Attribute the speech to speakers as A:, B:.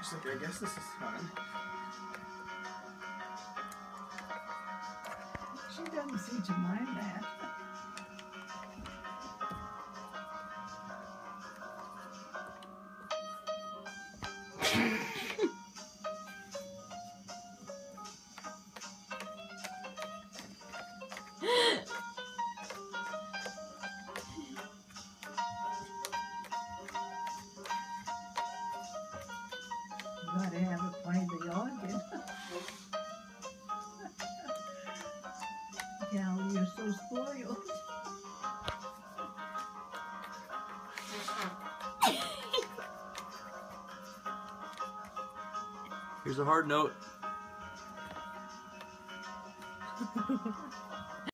A: music. I guess this is fun.
B: She doesn't seem to mind that. You gotta have her play the organ. Gal, you're so spoiled.
C: Here's a hard note.